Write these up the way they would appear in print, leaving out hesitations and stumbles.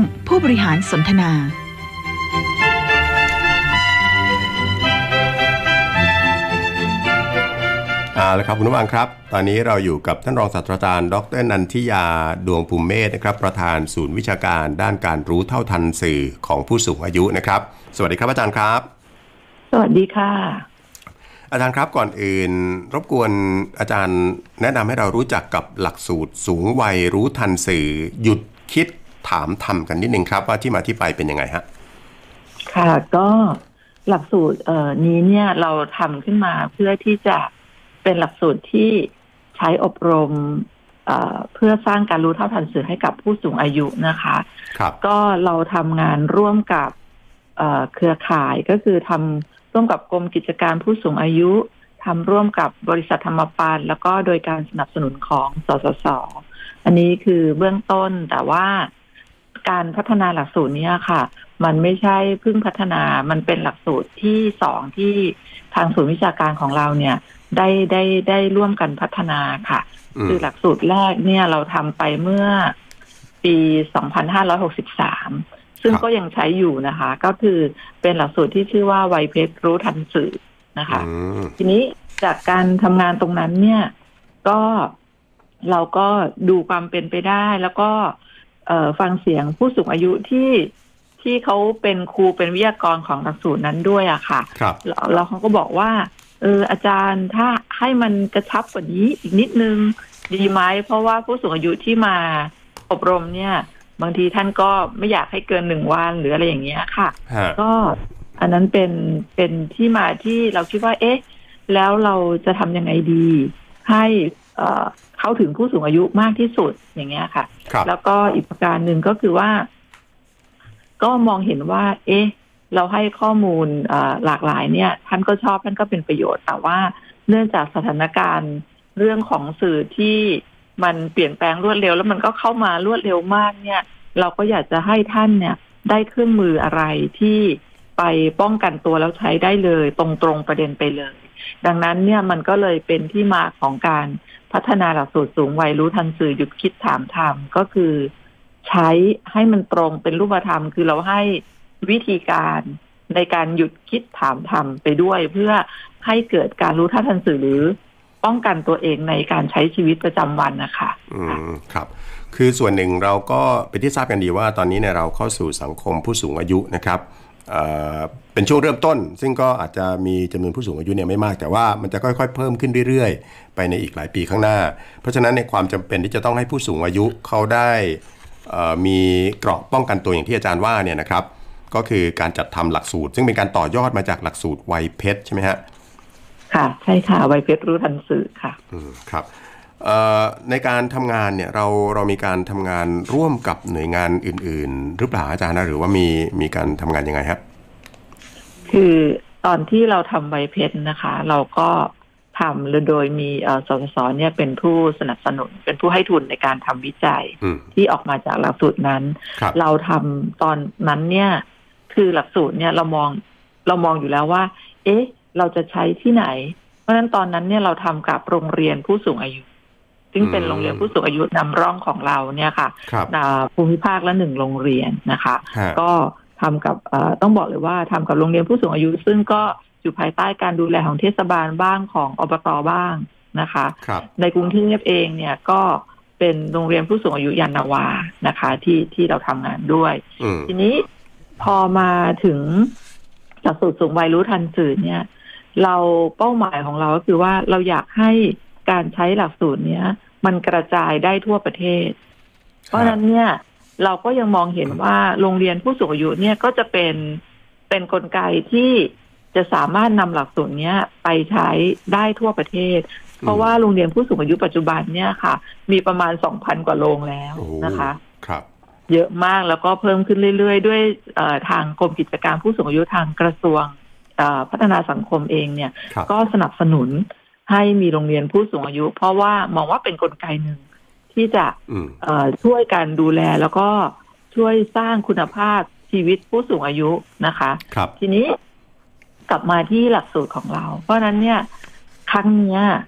ผู้บริหารสนทนาแล้วครับคุณผู้ฟังครับตอนนี้เราอยู่กับท่านรองศาสตราจารย์ดร.นันทิยาดวงภูมิเมธนะครับประธานศูนย์วิชาการด้านการรู้เท่าทันสื่อของผู้สูงอายุนะครับสวัสดีครับอาจารย์ครับสวัสดีค่ะอาจารย์ครับก่อนอื่นรบกวนอาจารย์แนะนำให้เรารู้จักกับหลักสูตรสูงวัยรู้ทันสื่อหยุดคิดถามทำกันนิดนึงครับว่าที่มาที่ไปเป็นยังไงฮะค่ะก็หลักสูตรนี้เนี่ยเราทำขึ้นมาเพื่อที่จะเป็นหลักสูตรที่ใช้อบรมเพื่อสร้างการรู้เท่าทันสื่อให้กับผู้สูงอายุนะคะก็เราทำงานร่วมกับเครือข่ายก็คือทำร่วมกับกรมกิจการผู้สูงอายุทำร่วมกับบริษัทธรรมปานแล้วก็โดยการสนับสนุนของสสส.อันนี้คือเบื้องต้นแต่ว่าการพัฒนาหลักสูตรนี้ค่ะมันไม่ใช่เพิ่งพัฒนามันเป็นหลักสูตรที่2ที่ทางศูนย์วิชาการของเราเนี่ยได้ร่วมกันพัฒนาค่ะคือหลักสูตรแรกเนี่ยเราทำไปเมื่อปี2563ซึ่งก็ยังใช้อยู่นะคะก็คือเป็นหลักสูตรที่ชื่อว่าวัยเพชรรู้ทันสื่อนะคะทีนี้จากการทำงานตรงนั้นเนี่ยก็เราก็ดูความเป็นไปได้แล้วก็ฟังเสียงผู้สูงอายุที่เขาเป็นครูเป็นวิทยากรของหลักสูตรนั้นด้วยอะค่ะแล้วเขาก็บอกว่าอาจารย์ถ้าให้มันกระชับกว่านี้อีกนิดนึงดีไหมเพราะว่าผู้สูงอายุที่มาอบรมเนี่ยบางทีท่านก็ไม่อยากให้เกิน1 วันหรืออะไรอย่างเงี้ยค่ะก็อันนั้นเป็นที่มาที่เราคิดว่าเอ๊ะแล้วเราจะทำยังไงดีให้เข้าถึงผู้สูงอายุมากที่สุดอย่างเงี้ยค่ะแล้วก็อีกประการหนึ่งก็คือว่าก็มองเห็นว่าเอ๊ะเราให้ข้อมูลหลากหลายเนี่ยท่านก็ชอบท่านก็เป็นประโยชน์แต่ว่าเนื่องจากสถานการณ์เรื่องของสื่อที่มันเปลี่ยนแปลงรวดเร็วแล้วมันก็เข้ามารวดเร็วมากเนี่ยเราก็อยากจะให้ท่านเนี่ยได้เครื่องมืออะไรที่ไปป้องกันตัวแล้วใช้ได้เลยตรงประเด็นไปเลยดังนั้นเนี่ยมันก็เลยเป็นที่มาของการพัฒนาหลักสูตรสูงวัยรู้ทันสื่อหยุดคิดถามธรรมก็คือใช้ให้มันตรงเป็นรูปธรรมคือเราให้วิธีการในการหยุดคิดถามธรรมไปด้วยเพื่อให้เกิดการรู้เท่าทันสื่อหรือป้องกันตัวเองในการใช้ชีวิตประจำวันนะคะครับคือส่วนหนึ่งเราก็เป็นที่ทราบกันดีว่าตอนนี้เนี่ยเราเข้าสู่สังคมผู้สูงอายุนะครับเป็นช่วงเริ่มต้นซึ่งก็อาจจะมีจำนวนผู้สูงอายุเนี่ยไม่มากแต่ว่ามันจะค่อยๆเพิ่มขึ้นเรื่อยๆไปในอีกหลายปีข้างหน้าเพราะฉะนั้นในความจำเป็นที่จะต้องให้ผู้สูงอายุเขาได้มีเกราะป้องกันตัวอย่างที่อาจารย์ว่าเนี่ยนะครับก็คือการจัดทำหลักสูตรซึ่งเป็นการต่อยอดมาจากหลักสูตรวัยเพชรใช่ไหมฮะค่ะใช่ค่ะวัยเพชรรู้ทันสื่อค่ะครับในการทำงานเนี่ยเรามีการทำงานร่วมกับหน่วยงานอื่นๆหรือเปล่าอาจารย์นะหรือว่ามีการทำงานยังไงครับคือตอนที่เราทำวัยเพชรนะคะเราก็ทำโดยมีสสส.เนี่ยเป็นผู้สนับสนุนเป็นผู้ให้ทุนในการทำวิจัยที่ออกมาจากหลักสูตรนั้นเราทำตอนนั้นเนี่ยคือหลักสูตรเนี่ยเรามองอยู่แล้วว่าเอ๊ะเราจะใช้ที่ไหนเพราะฉะนั้นตอนนั้นเนี่ยเราทำกับโรงเรียนผู้สูงอายุซึ่งเป็นโรงเรียนผู้สูงอายุนำร่องของเราเนี่ยค่ะภูมิภาคละ1 โรงเรียนนะคะก็ทำกับต้องบอกเลยว่าทำกับโรงเรียนผู้สูงอายุซึ่งก็อยู่ภายใต้การดูแลของเทศบาลบ้างของอบต.บ้างนะคะในกรุงเทพเองเนี่ยก็เป็นโรงเรียนผู้สูงอายุยานนาวานะคะที่เราทำงานด้วยทีนี้พอมาถึงหลักสูตรสูงวัยรู้ทันสื่อเนี่ยเราเป้าหมายของเราก็คือว่าเราอยากให้การใช้หลักสูตรเนี้ยมันกระจายได้ทั่วประเทศเพราะฉะนั้นเนี่ยเราก็ยังมองเห็นว่าโรงเรียนผู้สูงอายุเนี่ยก็จะเป็นกลไกที่จะสามารถนำหลักสูตรนี้ไปใช้ได้ทั่วประเทศเพราะว่าโรงเรียนผู้สูงอายุปัจจุบันเนี่ยค่ะมีประมาณ 2,000 กว่าโรงแล้วนะคะครับเยอะมากแล้วก็เพิ่มขึ้นเรื่อยๆด้วยทางกรมกิจการผู้สูงอายุทางกระทรวงพัฒนาสังคมเองเนี่ยก็สนับสนุนให้มีโรงเรียนผู้สูงอายุเพราะว่ามองว่าเป็นกลไกหนึ่งที่จะช่วยกันดูแลแล้วก็ช่วยสร้างคุณภาพชีวิตผู้สูงอายุนะคะทีนี้กลับมาที่หลักสูตรของเราเพราะนั้นเนี่ยครั้งนี้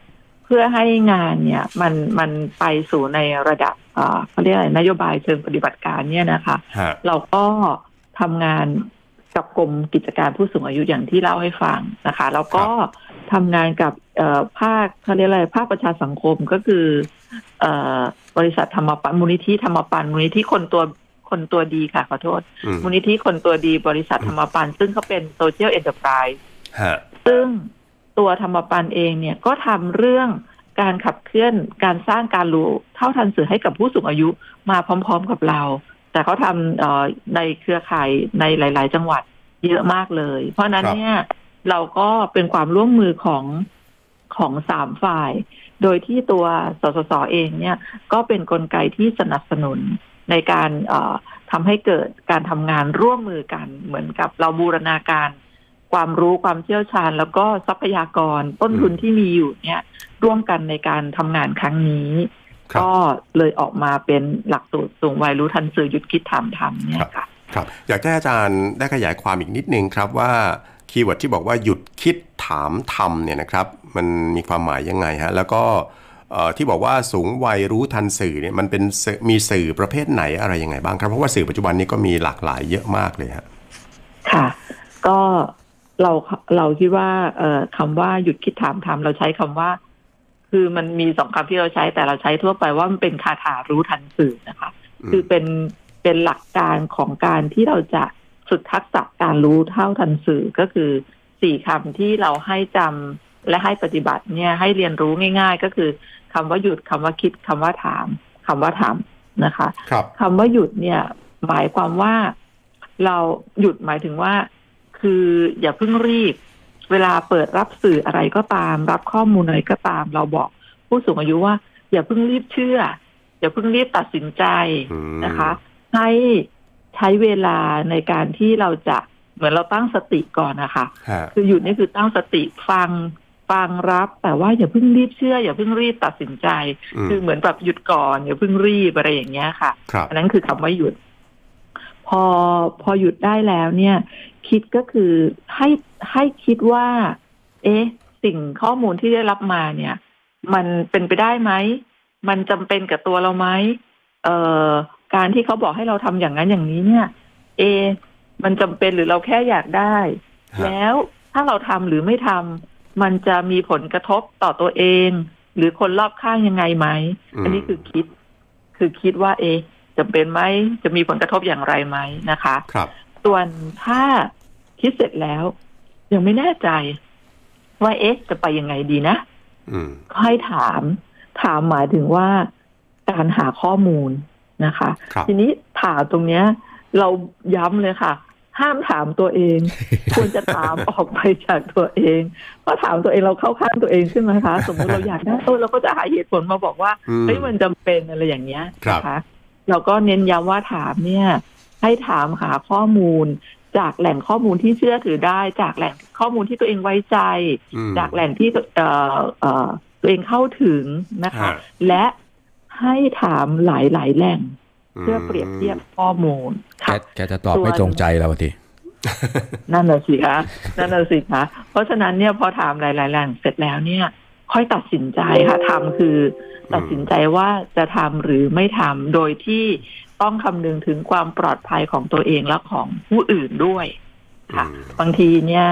พื่อให้งานเนี่ยมันไปสู่ในระดับเขาเรียกอะไรนโยบายเชิงปฏิบัติการเนี่ยนะคะเราก็ทำงานกับกรมกิจการผู้สูงอายุอย่างที่เล่าให้ฟังนะคะแล้วก็ทำงานกับภาคเขาเรียกอะไรภาคประชาสังคมก็คือบริษัทธรรมปันมูลนิธิธรรมปันมูลนิธิคนตัวดีค่ะขอโทษมูลนิธิคนตัวดีบริษัทธรรมปันซึ่งเขาเป็นโซเชียลเอ็นเตอร์ไพรส์ซึ่งตัวธรรมปันเองเนี่ยก็ทำเรื่องการขับเคลื่อนการสร้างการรู้เท่าทันสื่อให้กับผู้สูงอายุมาพร้อมๆกับเราแต่เขาทำในเครือข่ายในหลายๆจังหวัดเยอะมากเลยเพราะนั้นเนี่ยเราก็เป็นความร่วมมือของ3ฝ่ายโดยที่ตัวสสส.เองเนี่ยก็เป็นกลไกที่สนับสนุนในการทำให้เกิดการทำงานร่วมมือกันเหมือนกับเราบูรณาการความรู้ความเชี่ยวชาญแล้วก็ทรัพยากรต้นทุนที่มีอยู่เนี่ยร่วมกันในการทำงานครั้งนี้ก็เลยออกมาเป็นหลักสูตรสูงวัยรู้ทันสื่อหยุดคิดถามทำเนี่ยค่ะครับอยากให้อาจารย์ได้ขยายความอีกนิดนึงครับว่าคีย์เวิร์ดที่บอกว่าหยุดคิดถามทำเนี่ยนะครับมันมีความหมายยังไงฮะแล้วก็ที่บอกว่าสูงวัยรู้ทันสื่อเนี่ยมันเป็นมีสื่อประเภทไหนอะไรยังไงบ้างครับเพราะว่าสื่อปัจจุบันนี้ก็มีหลากหลายเยอะมากเลยฮะค่ะก็เราคิดว่าคำว่าหยุดคิดถามทำเราใช้คำว่าคือมันมี2คำที่เราใช้แต่เราใช้ทั่วไปว่ามันเป็นคาถารู้ทันสื่อนะคะคือเป็นหลักการของการที่เราจะฝึกทักษะการรู้เท่าทันสื่อก็คือ4คำที่เราให้จำและให้ปฏิบัติเนี่ยให้เรียนรู้ง่ายๆก็คือคำว่าหยุดคำว่าคิดคำว่าถามคำว่าทำนะคะคำว่าหยุดเนี่ยหมายความว่าเราหยุดหมายถึงว่าคืออย่าเพิ่งรีบเวลาเปิดรับสื่ออะไรก็ตามรับข้อมูลอะไรก็ตามเราบอกผู้สูงอายุว่าอย่าเพิ่งรีบเชื่ออย่าเพิ่งรีบตัดสินใจนะคะให้ใช้เวลาในการที่เราจะเหมือนเราตั้งสติก่อนนะคะคือหยุดนี่คือตั้งสติฟังรับแต่ว่าอย่าเพิ่งรีบเชื่ออย่าเพิ่งรีบตัดสินใจคือเหมือนแบบหยุดก่อนอย่าเพิ่งรีบอะไรอย่างเงี้ยค่ะอันนั้นคือคำว่าหยุดพอหยุดได้แล้วเนี่ยคิดก็คือให้คิดว่าสิ่งข้อมูลที่ได้รับมาเนี่ยมันเป็นไปได้ไหมมันจำเป็นกับตัวเราไหมการที่เขาบอกให้เราทำอย่างนั้นอย่างนี้เนี่ยมันจำเป็นหรือเราแค่อยากได้แล้วถ้าเราทำหรือไม่ทำมันจะมีผลกระทบต่อตัวเองหรือคนรอบข้างยังไงไหมอันนี้คือคิดว่าจำเป็นไหมจะมีผลกระทบอย่างไรไหมนะคะครับส่วนถ้าคิดเสร็จแล้วยังไม่แน่ใจว่าจะไปยังไงดีนะก็ให้ถามหมายถึงว่าการหาข้อมูลนะคะทีนี้ถามตรงเนี้ยเราย้ำเลยค่ะห้ามถามตัวเอง ควรจะถามออกไปจากตัวเองเพราะถามตัวเองเราเข้าข้างตัวเองใช่ไหมคะสมมติเราอยากได้เราก็จะหาเหตุผลมาบอกว่ามันจำเป็นอะไรอย่างเงี้ยนะคะเราก็เน้นย้ำว่าถามเนี่ยให้ถามหาข้อมูลจากแหล่งข้อมูลที่เชื่อถือได้จากแหล่งข้อมูลที่ตัวเองไว้ใจจากแหล่งที่ตัวเองเข้าถึงนะคะและให้ถามหลายๆแหล่งเพื่อเปรียบเทียบข้อมูลแกจะตอบไม่ตรงใจเราทีนั่นน่ะสิคะเพราะฉะนั้นเนี่ยพอถามหลายๆแหล่งเสร็จแล้วเนี่ยค่อยตัดสินใจค่ะทำคือตัดสินใจว่าจะทำหรือไม่ทำโดยที่ต้องคำนึงถึงความปลอดภัยของตัวเองและของผู้อื่นด้วยค่ะบางทีเนี่ย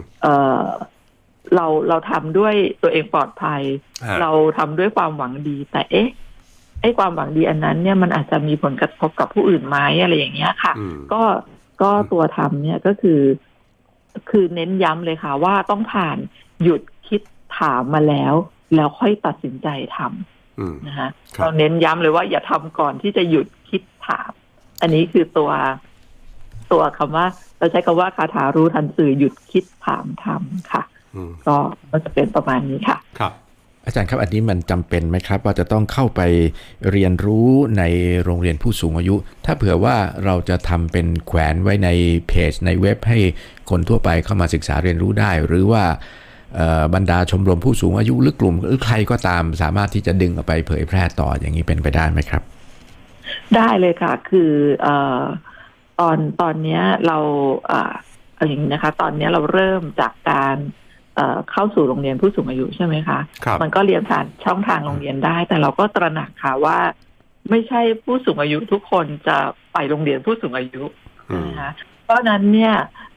เราทำด้วยตัวเองปลอดภัยเราทำด้วยความหวังดีแต่ความหวังดีอันนั้นเนี่ยมันอาจจะมีผลกระทบกับผู้อื่นไหมอะไรอย่างเงี้ยค่ะก็ตัวทำเนี่ยก็คือเน้นย้ำเลยค่ะว่าต้องผ่านหยุดคิดถามมาแล้วค่อยตัดสินใจทำนะคะเราเน้นย้ำเลยว่าอย่าทำก่อนที่จะหยุดคิดถามอันนี้คือตัวคำว่าเราใช้คำว่าคาถารู้ทันสื่อหยุดคิดถามทำค่ะก็จะเป็นประมาณนี้ค่ะครับอาจารย์ครับอันนี้มันจำเป็นไหมครับว่าจะต้องเข้าไปเรียนรู้ในโรงเรียนผู้สูงอายุถ้าเผื่อว่าเราจะทำเป็นแขวนไว้ในเพจในเว็บให้คนทั่วไปเข้ามาศึกษาเรียนรู้ได้หรือว่าบรรดาชมรมผู้สูงอายุหรือกลุ่มหรือใครก็ตามสามารถที่จะดึงออกไปเผยแพร่ต่ออย่างนี้เป็นไปได้ไหมครับได้เลยค่ะคือตอนนี้เราอย่างนี้นะคะตอนนี้เราเริ่มจากการเข้าสู่โรงเรียนผู้สูงอายุใช่ไหมคะมันก็เรียนผ่านช่องทางโรงเรียนได้แต่เราก็ตระหนักค่ะว่าไม่ใช่ผู้สูงอายุทุกคนจะไปโรงเรียนผู้สูงอายุนะคะเพราะนั้นเนี่ย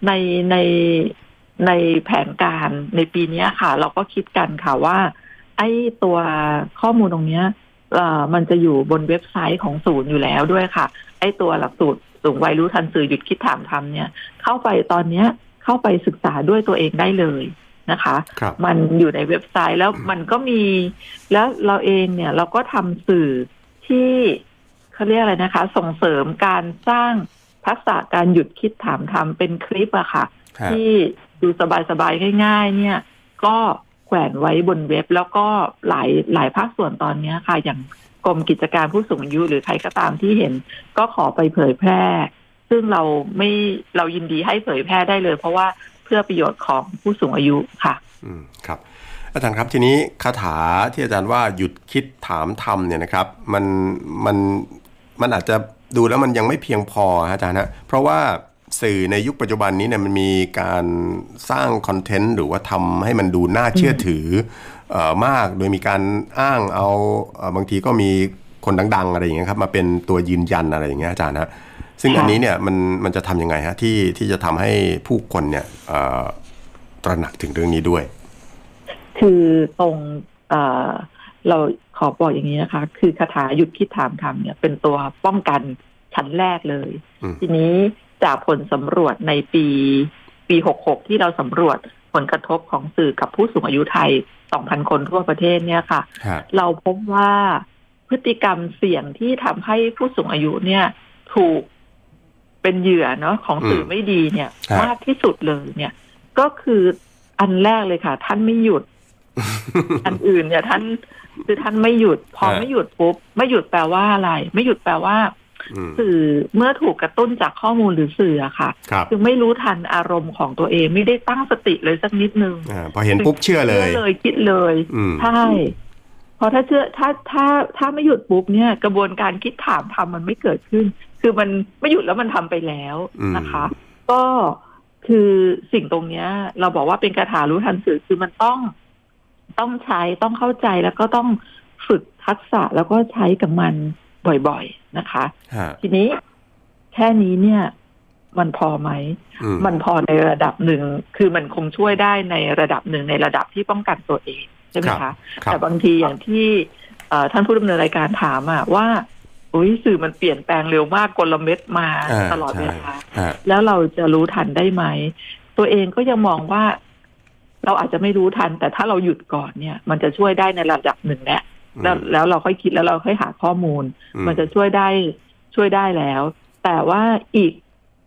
ในแผนการในปีนี้ค่ะเราก็คิดกันค่ะว่าไอ้ตัวข้อมูลตรงนี้มันจะอยู่บนเว็บไซต์ของศูนย์อยู่แล้วด้วยค่ะไอ้ตัวหลักสูตรสูงวัยรู้ทันสื่อหยุดคิดถามทำเนี่ยเข้าไปตอนนี้เข้าไปศึกษาด้วยตัวเองได้เลยนะคะมันอยู่ในเว็บไซต์แล้วมันก็มีแล้วเราเองเนี่ยเราก็ทำสื่อที่เขาเรียกอะไรนะคะส่งเสริมการสร้างทักษะการหยุดคิดถามทำเป็นคลิปอะค่ะที่ดูสบายๆง่ายๆเนี่ยก็แขวนไว้บนเว็บแล้วก็หลายภาคส่วนตอนนี้ค่ะอย่างกรมกิจการผู้สูงอายุหรือใครก็ตามที่เห็นก็ขอไปเผยแพร่ซึ่งเรายินดีให้เผยแพร่ได้เลยเพราะว่าเพื่อประโยชน์ของผู้สูงอายุค่ะครับอาจารย์ครับทีนี้คาถาที่อาจารย์ว่าหยุดคิดถามทำเนี่ยนะครับมันอาจจะดูแล้วมันยังไม่เพียงพออาจารย์นะเพราะว่าสื่อในยุคปัจจุบันนี้เนี่ยมันมีการสร้างคอนเทนต์หรือว่าทำให้มันดูน่าเชื่อถือมากโดยมีการอ้างเอาบางทีก็มีคนดังๆอะไรอย่างเงี้ยครับมาเป็นตัวยืนยันอะไรอย่างเงี้ยอาจารย์นะซึ่งอันนี้เนี่ยมันจะทำยังไงฮะที่จะทำให้ผู้คนเนี่ยตระหนักถึงเรื่องนี้ด้วยคือตรงเราขอบอกอย่างนี้นะคะคือคาถาหยุดคิดถามทำเนี่ยเป็นตัวป้องกันชั้นแรกเลยทีนี้จากผลสำรวจในปี66ที่เราสำรวจผลกระทบของสื่อกับผู้สูงอายุไทย 2,000 คนทั่วประเทศเนี่ยค่ะเราพบว่าพฤติกรรมเสี่ยงที่ทำให้ผู้สูงอายุเนี่ยถูกเป็นเหยื่อเนาะของสื่อไม่ดีเนี่ยมากที่สุดเลยเนี่ยก็คืออันแรกเลยค่ะท่านไม่หยุด อันอื่นเนี่ยท่านไม่หยุดพอไม่หยุดปุ๊บไม่หยุดแปลว่าอะไรไม่หยุดแปลว่าสื่อเมื่อถูกกระตุ้นจากข้อมูลหรือสื่อค่ะคือไม่รู้ทันอารมณ์ของตัวเองไม่ได้ตั้งสติเลยสักนิดนึงพอเห็นปุ๊บเชื่อเลยคิดเลยใช่พอถ้าเชื่อถ้าไม่หยุดปุ๊บเนี่ยกระบวนการคิดถามทำมันไม่เกิดขึ้นคือมันไม่หยุดแล้วมันทำไปแล้วนะคะก็คือสิ่งตรงเนี้ยเราบอกว่าเป็นคาถารู้ทันสื่อคือมันต้องใช้ต้องเข้าใจแล้วก็ต้องฝึกทักษะแล้วก็ใช้กับมันบ่อยๆนะคะทีนี้แค่นี้เนี่ยมันพอไหมมันพอในระดับหนึ่งคือมันคงช่วยได้ในระดับหนึ่งในระดับที่ป้องกันตัวเองใช่ไหมคะแต่บางทีอย่างที่ท่านผู้ดำเนินรายการถามว่าสื่อมันเปลี่ยนแปลงเร็วมากกลเม็ดมาตลอดเวลาแล้วเราจะรู้ทันได้ไหมตัวเองก็ยังมองว่าเราอาจจะไม่รู้ทันแต่ถ้าเราหยุดก่อนเนี่ยมันจะช่วยได้ในระดับหนึ่งแล้วเราค่อยคิดแล้วเราค่อยหาข้อมูลมันจะช่วยได้แล้วแต่ว่าอีก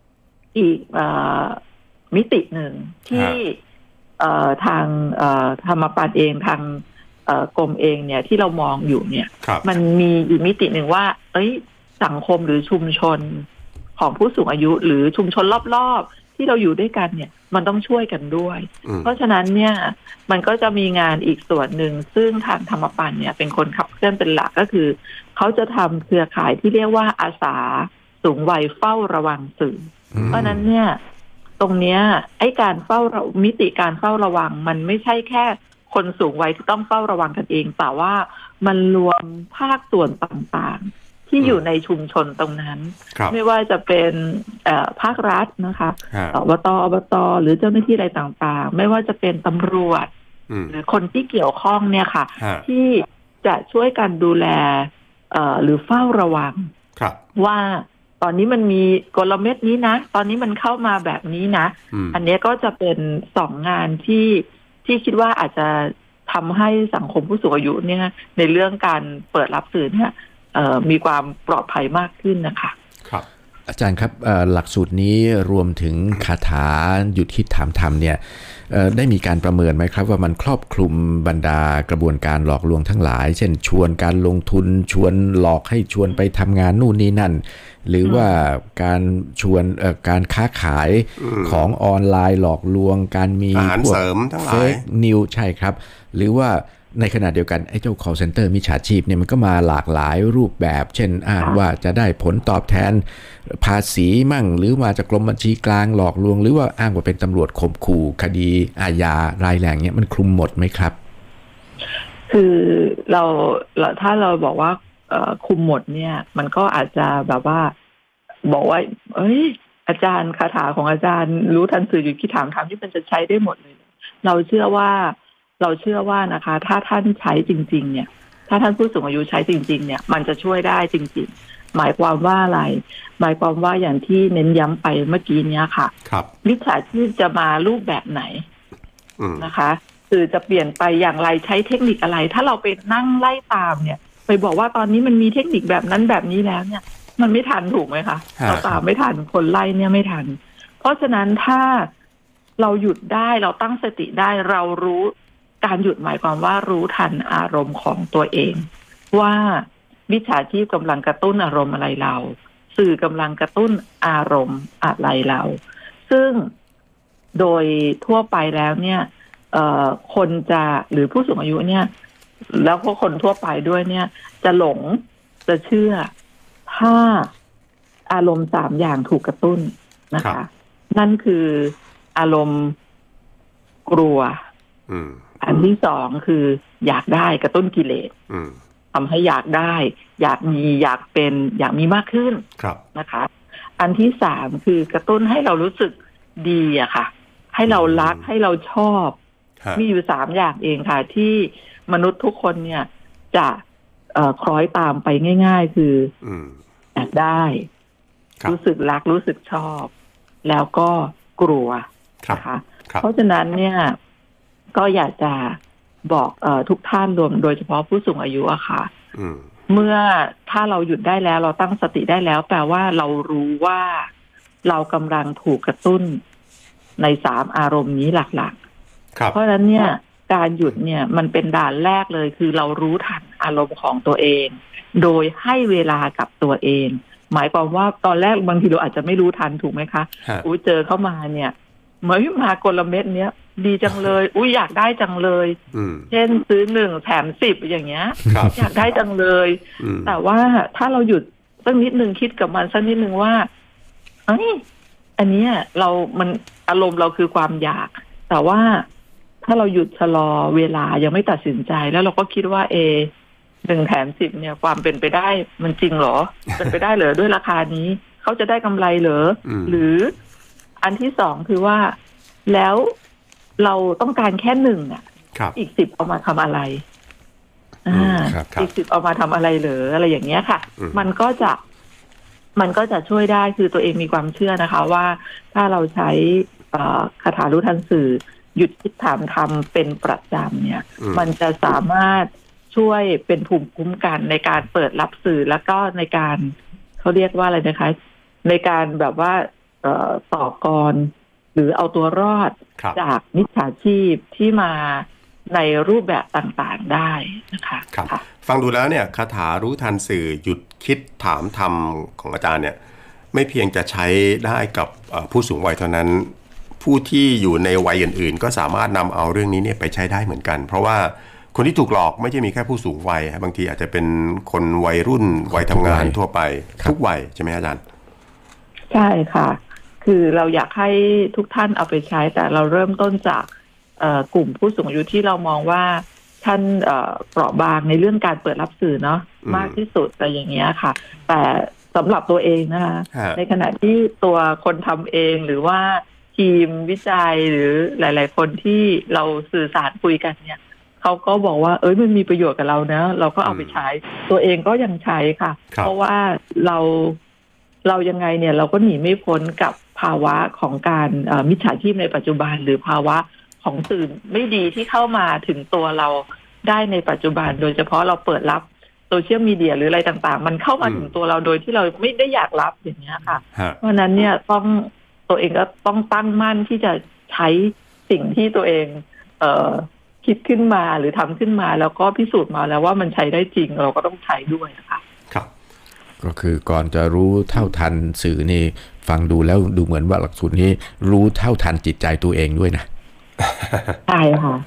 มิติหนึ่งที่ทางธรรมปานเองทางกรมเองเนี่ยที่เรามองอยู่เนี่ยมันมีอีกมิติหนึ่งว่าสังคมหรือชุมชนของผู้สูงอายุหรือชุมชนรอบๆที่เราอยู่ด้วยกันเนี่ยมันต้องช่วยกันด้วยเพราะฉะนั้นเนี่ยมันก็จะมีงานอีกส่วนหนึ่งซึ่งทางธรรมปันเนี่ยเป็นคนขับเคลื่อนเป็นหลักก็คือเขาจะทำเครือข่ายที่เรียกว่าอาสาสูงวัยเฝ้าระวังสื่อเพราะนั้นเนี่ยตรงเนี้ยไอ้การมิติการเฝ้าระวังมันไม่ใช่แค่คนสูงวัยที่ต้องเฝ้าระวังกันเองแต่ว่ามันรวมภาคส่วนต่างๆที่อยู่ในชุมชนตรงนั้นไม่ว่าจะเป็นภาครัฐนะคะอบตหรือเจ้าหน้าที่อะไรต่างๆไม่ว่าจะเป็นตำรวจหรือคนที่เกี่ยวข้องเนี่ยค่ะที่จะช่วยกันดูแลหรือเฝ้าระวังว่าตอนนี้มันมีกลเม็ดนี้นะตอนนี้มันเข้ามาแบบนี้นะอันนี้ก็จะเป็น2 งานที่คิดว่าอาจจะทำให้สังคมผู้สูงอายุเนี่ยในเรื่องการเปิดรับสื่อเนี่ยมีความปลอดภัยมากขึ้นนะคะครับอาจารย์ครับหลักสูตรนี้รวมถึงคาถาหยุดคิดถามธรรมเนี่ยได้มีการประเมินไหมครับว่ามันครอบคลุมบรรดากระบวนการหลอกลวงทั้งหลายเช่นชวนการลงทุนชวนหลอกให้ชวนไปทำงานนู่นนี่นั่นหรือว่าการชวนการค้าขายของออนไลน์หลอกลวงการมีอาหารเสริมทั้งหลายเฟกนิวใช่ครับหรือว่าในขณะเดียวกันไอ้เจ้า call center มิจฉาชีพเนี่ยมันก็มาหลากหลายรูปแบบเช่นอ้างว่าจะได้ผลตอบแทนภาษีมั่งหรือมาจากกรมบัญชีกลางหลอกลวงหรือว่าอ้างว่าเป็นตำรวจข่มขู่คดีอาญารายแรงเนี่ยมันคลุมหมดไหมครับคือเราถ้าเราบอกว่าคุมหมดเนี่ยมันก็อาจจะแบบว่าบอกว่าเอ้ยอาจารย์คาถาของอาจารย์รู้ทันสื่ออยู่ที่ถามที่มันจะใช้ได้หมดเลยเราเชื่อว่านะคะถ้าท่านใช้จริงๆเนี่ยถ้าท่านผู้สูงอายุใช้จริงๆเนี่ยมันจะช่วยได้จริงๆหมายความว่าอะไรหมายความว่าอย่างที่เน้นย้ำไปเมื่อกี้นี้ค่ะมิจฉาชีพจะมารูปแบบไหนนะคะสื่อจะเปลี่ยนไปอย่างไรใช้เทคนิคอะไรถ้าเราไปนั่งไล่ตามเนี่ยไปบอกว่าตอนนี้มันมีเทคนิคแบบนั้นแบบนี้แล้วเนี่ยมันไม่ทันถูกไหมคะเราตามไม่ทันคนไล่เนี่ยไม่ทันเพราะฉะนั้นถ้าเราหยุดได้เราตั้งสติได้เรารู้การหยุดหมายความว่ารู้ทันอารมณ์ของตัวเองว่ามิจฉาชีพกำลังกระตุ้นอารมณ์อะไรเราสื่อกำลังกระตุ้นอารมณ์อะไรเราซึ่งโดยทั่วไปแล้วเนี่ยคนจะหรือผู้สูงอายุเนี่ยแล้วก็คนทั่วไปด้วยเนี่ยจะหลงจะเชื่อถ้าอารมณ์3อย่างถูกกระตุ้นนะคะนั่นคืออารมณ์กลัวอันที่2คืออยากได้กระตุ้นกิเลสทำให้อยากได้อยากมีอยากเป็นอยากมีมากขึ้นนะคะอันที่3คือกระตุ้นให้เรารู้สึกดีอะค่ะให้เรารักให้เราชอบมีอยู่3อย่างเองค่ะที่มนุษย์ทุกคนเนี่ยจะคล้อยตามไปง่ายๆคืออยากได้รู้สึกรักรู้สึกชอบแล้วก็กลัวนะคะเพราะฉะนั้นเนี่ยก็อยากจะบอกทุกท่านรวมโดยเฉพาะผู้สูงอายุอะค่ะเมื่อถ้าเราหยุดได้แล้วเราตั้งสติได้แล้วแปลว่าเรารู้ว่าเรากำลังถูกกระตุ้นใน3อารมณ์นี้หลักๆเพราะฉะนั้นเนี่ยการหยุดเนี่ยมันเป็นด่านแรกเลยคือเรารู้ทันอารมณ์ของตัวเองโดยให้เวลากับตัวเองหมายความว่าตอนแรกบางทีเราอาจจะไม่รู้ทันถูกไหมคะเจอเข้ามาเนี่ยเหมือนมากลเม็ดเนี้ยดีจังเลยอยากได้จังเลยเช่นซื้อ1แถม10อย่างเงี้ยอยากได้จังเลยแต่ว่าถ้าเราหยุดสักนิดนึงคิดกับมันสักนิดนึงว่าอันนี้มันอารมณ์เราคือความอยากแต่ว่าถ้าเราหยุดชะลอเวลายังไม่ตัดสินใจแล้วเราก็คิดว่า1แถม10เนี่ยความเป็นไปได้มันจริงเหรอ เป็นไปได้เหรอด้วยราคานี้เขาจะได้กำไรเหรอหรืออันที่2คือว่าแล้วเราต้องการแค่1อ่ะอีก10เอามาทำอะไรอีก10เอามาทำอะไรเหรออะไรอย่างเงี้ยค่ะมันก็จะช่วยได้คือตัวเองมีความเชื่อนะคะว่าถ้าเราใช้คาถารู้ทันสื่อหยุดคิดถามทำเป็นประจำเนี่ยมันจะสามารถช่วยเป็นภูมิคุ้มกันในการเปิดรับสื่อแล้วก็ในการเขาเรียกว่าอะไรนะคะในการแบบว่าต่อกรหรือเอาตัวรอดจากมิจฉาชีพที่มาในรูปแบบต่างๆได้นะคะฟังดูแล้วเนี่ยคาถารู้ทันสื่อหยุดคิดถามทำของอาจารย์เนี่ยไม่เพียงจะใช้ได้กับผู้สูงวัยเท่านั้นผู้ที่อยู่ในวัยอื่นๆก็สามารถนำเอาเรื่องนี้เนี่ยไปใช้ได้เหมือนกันเพราะว่าคนที่ถูกหลอกไม่ใช่มีแค่ผู้สูงวัยบางทีอาจจะเป็นคนวัยรุ่นวัยทำงานทั่วไปทุกวัยใช่ไหมอาจารย์ใช่ค่ะคือเราอยากให้ทุกท่านเอาไปใช้แต่เราเริ่มต้นจากกลุ่มผู้สูงอายุที่เรามองว่าท่านเปราะบางในเรื่องการเปิดรับสื่อเนาะมากที่สุดแต่อย่างเงี้ยค่ะแต่สำหรับตัวเองนะคะในขณะที่ตัวคนทำเองหรือว่าทีมวิจัยหรือหลายๆคนที่เราสื่อสารคุยกันเนี่ยเขาก็บอกว่ามันมีประโยชน์กับเรานะเราก็เอาไปใช้ตัวเองก็ยังใช้ค่ะเพราะว่าเรายังไงเนี่ยเราก็หนีไม่พ้นกับภาวะของการมิจฉาชีพในปัจจุบันหรือภาวะของสื่อไม่ดีที่เข้ามาถึงตัวเราได้ในปัจจุบันโดยเฉพาะเราเปิดรับโซเชียลมีเดียหรืออะไรต่างๆมันเข้ามาถึงตัวเราโดยที่เราไม่ได้อยากรับอย่างเงี้ยค่ะเพราะนั้นเนี่ยตัวเองก็ต้องตั้งมั่นที่จะใช้สิ่งที่ตัวเองคิดขึ้นมาหรือทำขึ้นมาแล้วก็พิสูจน์มาแล้วว่ามันใช้ได้จริงเราก็ต้องใช้ด้วยนะคะครับก็คือก่อนจะรู้เท่าทันสื่อนี่ฟังดูแล้วดูเหมือนว่าหลักสูตรนี้รู้เท่าทันจิตใจตัวเองด้วยนะใช่ค่ะ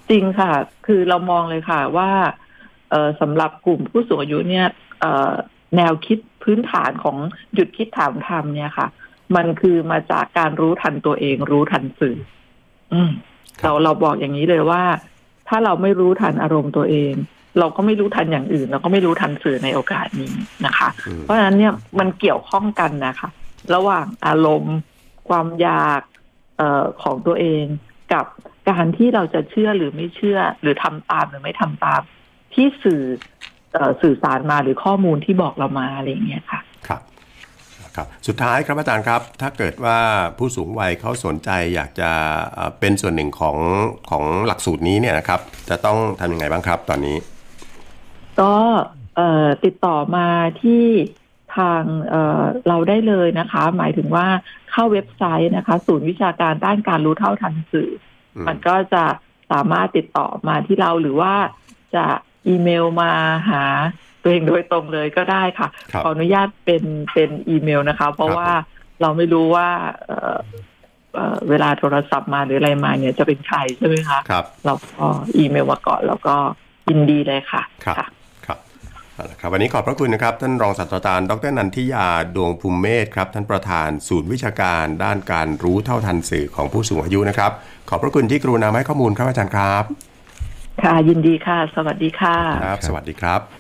จริงค่ะคือเรามองเลยค่ะว่าสำหรับกลุ่มผู้สูงอายุเนี่ยแนวคิดพื้นฐานของหยุดคิดถามทำเนี่ยค่ะมันคือมาจากการรู้ทันตัวเองรู้ทันสื่อเราบอกอย่างนี้เลยว่าถ้าเราไม่รู้ทันอารมณ์ตัวเองเราก็ไม่รู้ทันอย่างอื่นเราก็ไม่รู้ทันสื่อในโอกาสนี้นะคะเพราะฉะนั้นเนี่ยมันเกี่ยวข้องกันนะคะระหว่างอารมณ์ความอยากของตัวเองกับการที่เราจะเชื่อหรือไม่เชื่อหรือทำตามหรือไม่ทำตามที่สื่อสารมาหรือข้อมูลที่บอกเรามาอะไรอย่างเงี้ยค่ะครับสุดท้ายครับอาจารย์ครับถ้าเกิดว่าผู้สูงวัยเขาสนใจอยากจะเป็นส่วนหนึ่งของหลักสูตรนี้เนี่ยนะครับจะต้องทำยังไงบ้างครับตอนนี้ก็ติดต่อมาที่ทางเราได้เลยนะคะหมายถึงว่าเข้าเว็บไซต์นะคะศูนย์วิชาการด้านการรู้เท่าทันสื่อมันก็จะสามารถติดต่อมาที่เราหรือว่าจะอีเมลมาหาตัวเองโดยตรงเลยก็ได้ค่ะขออนุญาตเป็นอีเมลนะคะเพราะว่าเราไม่รู้ว่าเวลาโทรศัพท์มาหรืออะไรมาเนี่ยจะเป็นใครใช่ไหมคะเราก็อีเมลมาก่อนแล้วก็ยินดีเลยค่ะครับวันนี้ขอบพระคุณนะครับท่านรองศาสตราจารย์ดร.นันทิยาดวงภูมิเมธครับท่านประธานศูนย์วิชาการด้านการรู้เท่าทันสื่อของผู้สูงอายุนะครับขอบพระคุณที่กรุณาให้ข้อมูลครับอาจารย์ครับค่ะยินดีค่ะสวัสดีค่ะครับสวัสดีครับ